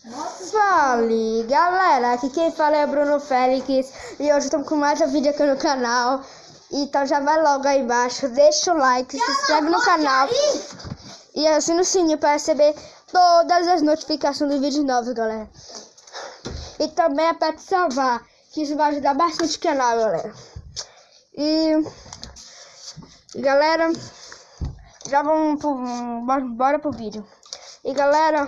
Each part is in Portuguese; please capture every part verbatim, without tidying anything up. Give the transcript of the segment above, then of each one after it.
Fala, galera, aqui quem fala é Bruno Félix e hoje estamos com mais um vídeo aqui no canal. Então já vai logo aí embaixo, deixa o like, se inscreve no canal e assina o sininho para receber todas as notificações dos vídeos novos, galera. E também aperte salvar, que isso vai ajudar bastante o canal, galera. E galera, já vamos pro, bora pro vídeo. E galera,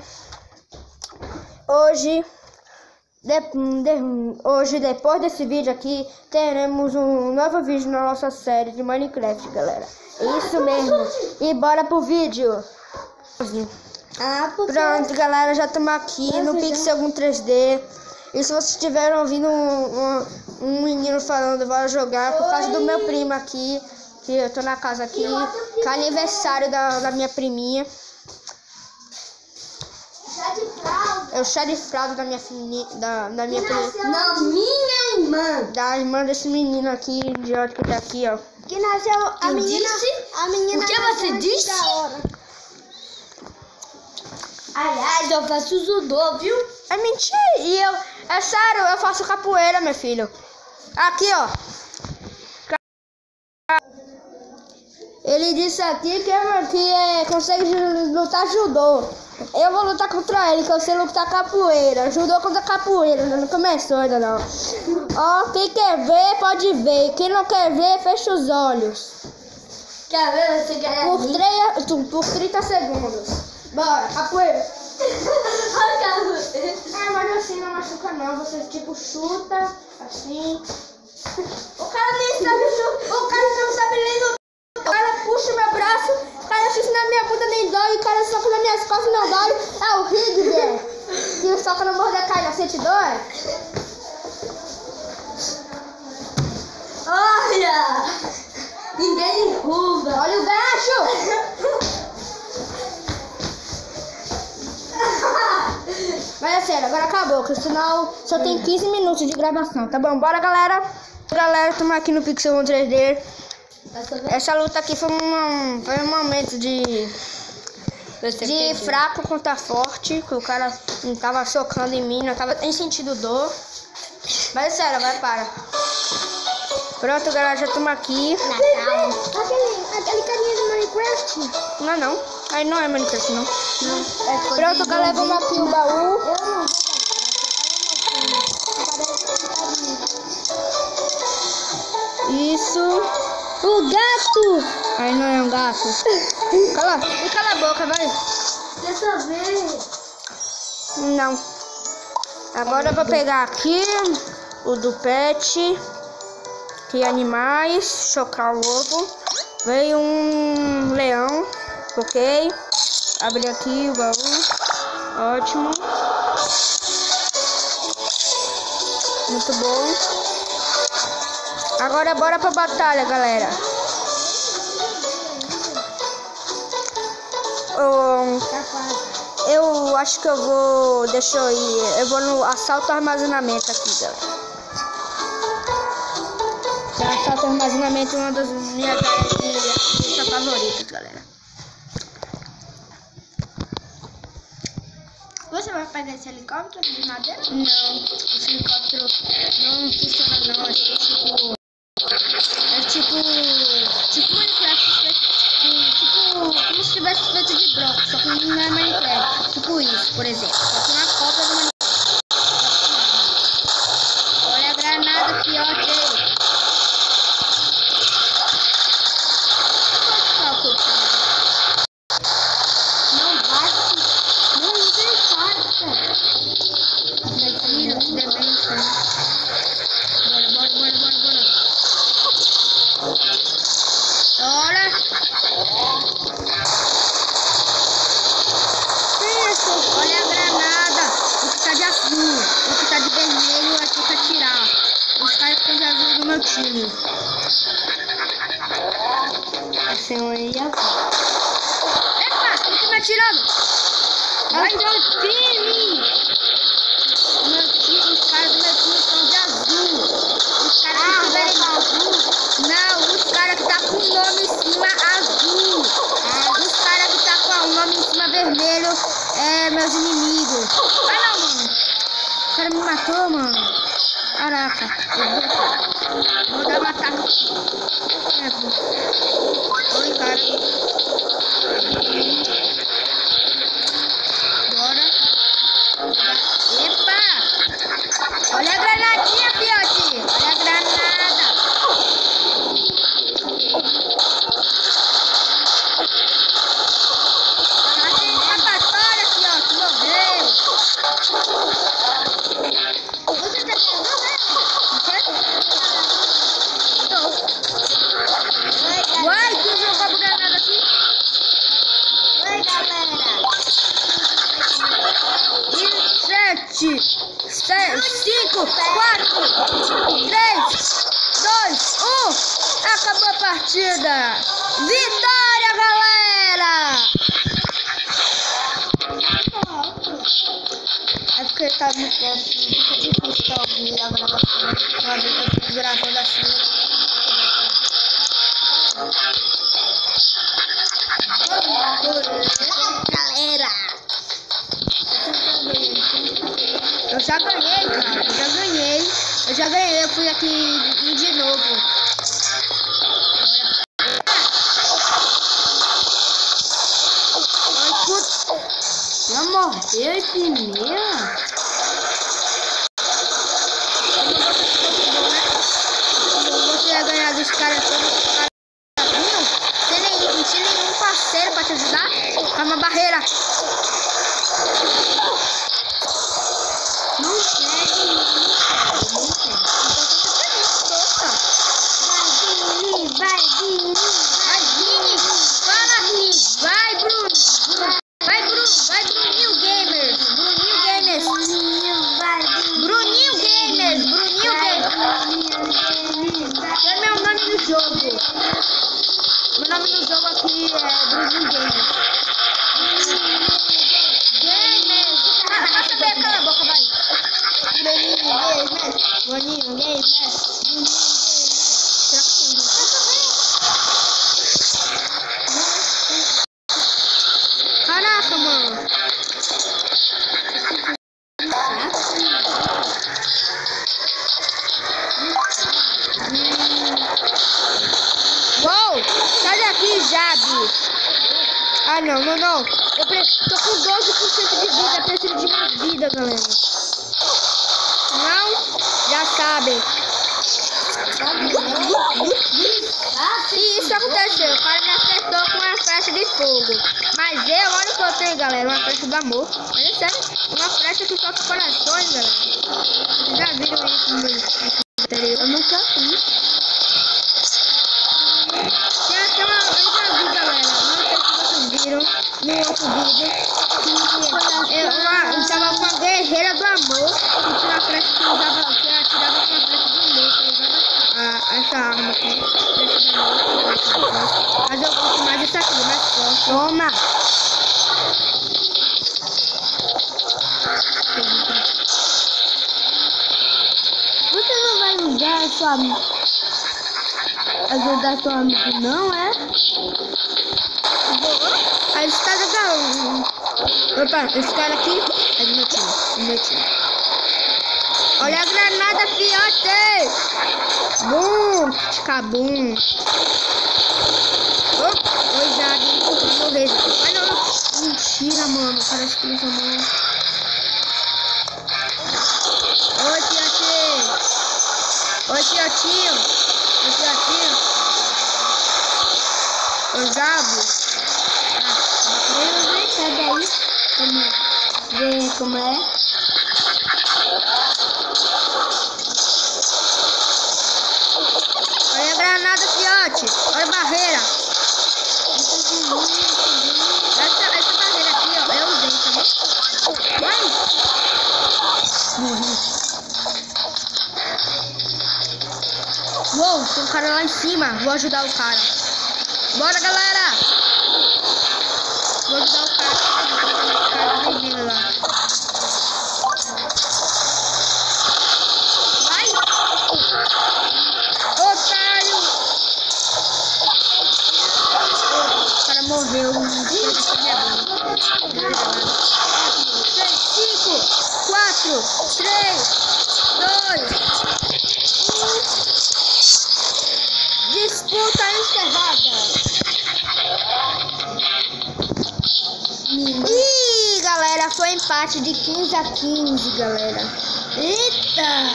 hoje, de, de, hoje depois desse vídeo aqui, teremos um novo vídeo na nossa série de Minecraft, galera. Isso mesmo. E bora pro vídeo. Ah, porque... Pronto, galera, já estamos aqui no Pixel três D. E se vocês estiverem ouvindo um, um, um menino falando, bora jogar, por causa do meu primo aqui, que eu tô na casa aqui, que é aniversário da, da minha priminha. É o chá de fralda da minha filhinha, da, da minha prima. Não, minha irmã. Da irmã desse menino aqui, idiota que tá aqui, ó. Que nasceu a Quem menina. disse? A menina. O que você disse? Aliás, eu faço judô, viu? É mentira, e eu, é sério, eu faço capoeira, meu filho. Aqui, ó. Ele disse aqui que, é, que é, consegue lutar judô. Eu vou lutar contra ele, que eu sei lutar capoeira. Judô contra capoeira, não começou ainda não. Ó, quem quer ver, pode ver. Quem não quer ver, fecha os olhos. Quer ver? Você quer Por, tre- por trinta segundos. Bora, capoeira. É, mas assim não machuca não. Você tipo chuta, assim. O cara nem sabe chutar. O cara não sabe nem lutar. O cara puxa meu braço, o cara chuta na minha bunda, nem dói. O cara soca nas minhas costas, não dói. É o Rigby, que soca no Mordecai, não sente dor? Olha! Ninguém derruba. Olha o gancho! Mas é sério, agora acabou, porque senão só tem quinze minutos de gravação, tá bom? Bora, galera! Galera, estamos aqui no Pixel três D. Essa luta aqui foi um, foi um momento de, de fraco contra forte, que o cara não tava socando em mim, não tava nem sentindo dor. Mas é sério, vai, para. Pronto, galera, já estamos aqui. Natal. Aquele, aquele carinha do Minecraft. Não é não, aí não é Minecraft não. Não. É Pronto, galera, vamos aqui o baú. Eu não. Isso. O gato! Aí não é um gato. Cala, e cala a boca, vai. Deixa eu ver. Não. Agora eu vou pegar aqui o do pet. Que animais. Chocar o ovo. Veio um leão. Ok. Abri aqui o baú. Ótimo. Muito bom. Agora bora pra batalha, galera. Um, eu acho que eu vou... Deixa eu ir. Eu vou no assalto ao armazenamento aqui, galera. O assalto ao armazenamento é uma das minhas áreas de luta favoritas, galera. Você vai pegar esse helicóptero de madeira? Não, esse helicóptero não funciona não. É tipo... É tipo... Tipo Minecraft, tipo... Como se tivesse feito de bloco, só que não é Minecraft. Tipo isso, por exemplo. Só que uma cópia do Minecraft. Olha a granada, fiote. Não bate. Não tem farta. Filho, que demência. Bora, bora, bora, bora, bora. Olha. Isso, olha a granada. O que tá de azul, o que tá de vermelho é que pra tirar. Os caras que estão de azul do meu time. Esse é um aí azul. Epa, quem tá me atirando? Vai, meu time! Meu time, os caras do meu time são de azul. Os caras que tiverem azul. Não, os caras que tá com o nome em cima azul. Os caras que tá com o nome em cima vermelho é meus inimigos. Vai não, mano. matou, mano. Caraca. Vou dar uma ataque. Oi, cara. Bora. Epa! Olha a granadinha, fiote. Olha a granada. Tá sem escapatória, fiote. Morreu. Você tá vendo, né? Uai, tu jogou a granada aqui? Oi, galera. E sete, seis, cinco, quatro, três, dois, um. Acabou a partida. Vitória, galera! É porque tá muito difícil ouvir a gravação. Eu tô gravando assim. Galera, eu já ganhei, cara. Eu já ganhei. Eu já ganhei. Eu fui aqui de novo. Já morreu primeiro? Você ia ganhar dos caras todos. Sem nenhum, sem nenhum parceiro pra te ajudar. Tá uma barreira. Não perde. Não perde. Vai, Vini. Vai, Vini. Fala, Vini. Vai, Bruno. Vai, Bruno. Vai, Bruninho Gamers. Bruninho Gamers. Bruninho Gamers. Bruninho Gamers. É meu nome no jogo. Meu nome no jogo aqui é Bruninho Gamers. Gamers. Ah, passa bem, cala a boca, vai. Bruninho Gamers. Bruninho Gamers. Será que tem um Caraca, mano. Uou, sai daqui, Jabi. Ah, não, não, não. Eu pre... tô com doze por cento de vida. Preciso de mais vida, galera. Não? Já sabem. E isso aconteceu. O cara me acertou com uma flecha de fogo. Mas eu, olha o que eu tenho, galera. Uma flecha do amor. Mas é sério. Uma flecha que toca corações, galera. Vocês já viram isso no meu anterior? Eu nunca vi. Tem até uma... Eu já vi, galera. Não sei se vocês viram no outro vídeo. Que eu, uma, eu tava com a guerreira do amor. Que tinha uma flecha que usava... Que atirava com a flecha do amor. Que usava a, essa arma aqui. Mas eu gosto mais dessa aqui, mais forte. Toma! Você não vai usar a sua amiga? Ajudar sua amiga, não é? Aí esse cara legal. Opa, esse cara aqui é do meu time. Do meu time. Olha a granada, fiote! Bum! Cabum! Oh, oi, Jabi. Vou morrer. Ai, não, não. Mentira, mano. Parece que ele chamou. Oi, fiote! Oi, fiotinho! Oi, fiotinho! Oi, Jabi! Sai daí. Como ver como é. Olha a granada, fiote. Olha a barreira. Essa, essa barreira aqui, ó, eu usei, tá bom? Vai. Morri. Uou, tem um cara lá em cima. Vou ajudar o cara. Bora, galera. Vou ajudar o cara. O cara vai vir lá. Vai. Otário. O cara morreu. seis, cinco, quatro, quatro, três, dois, um. Disputa encerrada. Ih, galera, foi empate de quinze a quinze, galera. Eita!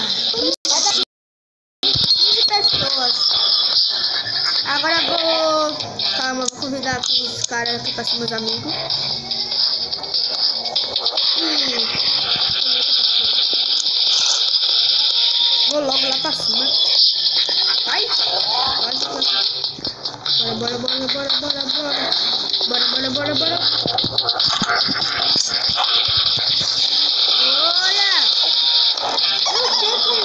quinze pessoas. Agora eu vou... Calma, eu vou convidar aqui os caras aqui pra ser meus amigos. Ih. Vou logo lá pra cima. Vai! Bora, bora, bora, bora, bora, bora. Bora, bora, bora, bora. Olha! Não sei como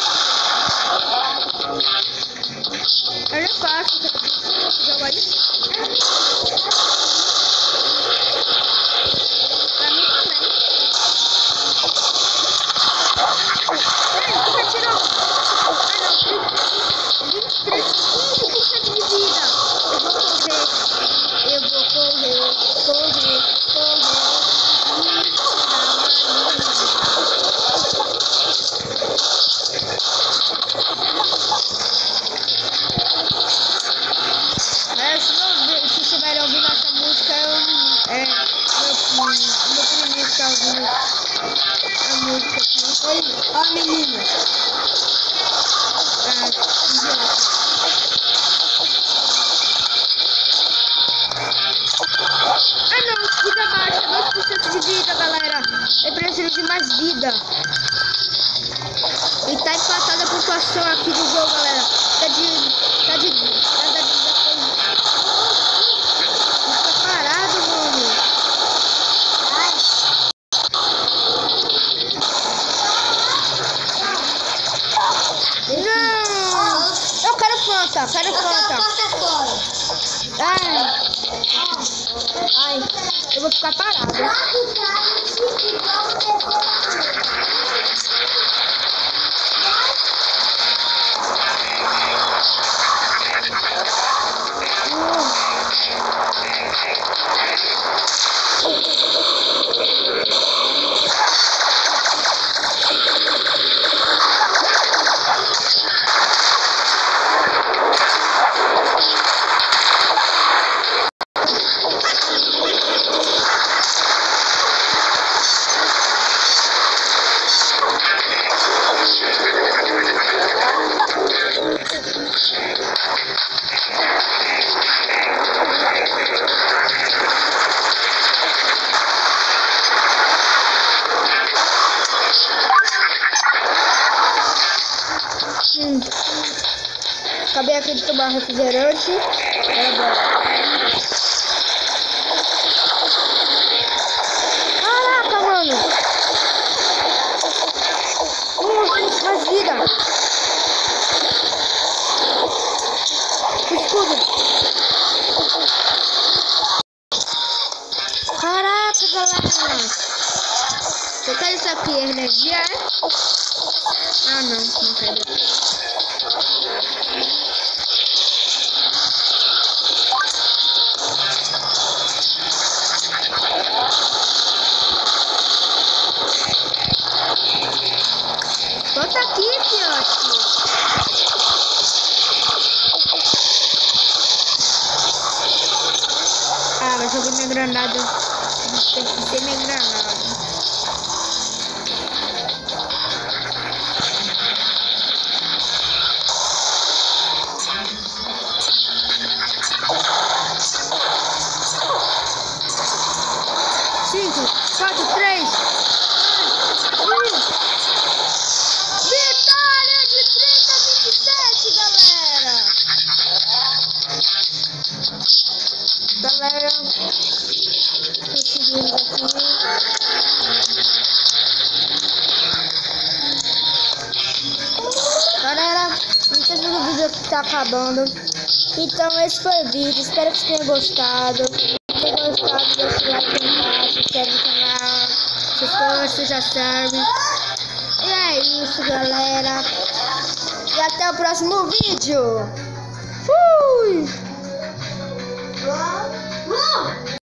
é. Olha fácil. Joga isso. Pra mim também. Peraí, tu já tirou? Ah, não. vinte e três, quinze por cento de vida. Eu vou correr. Eu vou correr. Correr, correr. É, se, não, se estiverem ouvindo essa música, eu, é meu, meu primeiro que tá ouvindo a música aqui. Oi, ó a menina. Ah, ah não, vida baixa, dois por cento de vida, galera. Eu preciso de mais vida. E tá empatada a pontuação aqui do jogo, galera. Tá de... Tá de... Tá de... Tá parado, mano. Não! Eu quero Fanta, quero Fanta. Ai. Ai, eu vou ficar parado. Hum. Acabei aqui de tomar refrigerante. Agora. Caraca, mano. Hum, mais vida. Escudo. Caraca, galera. Você quer isso aqui? Energia, é? Ah, não. Não quero. Bota aqui, fiote. Ah, mas joguei minha granada. Tem que ser minha granada. Cinco, quatro, três, dois, um. Vitória de trinta a vinte e sete, galera! Galera, conseguimos aqui. Galera, então o vídeo aqui tá acabando. Então esse foi o vídeo. Espero que vocês tenham gostado. Se tenham gostado, deixa o like aí embaixo, se inscreve no canal. Se for, já serve. E é isso, galera. E até o próximo vídeo. Fui!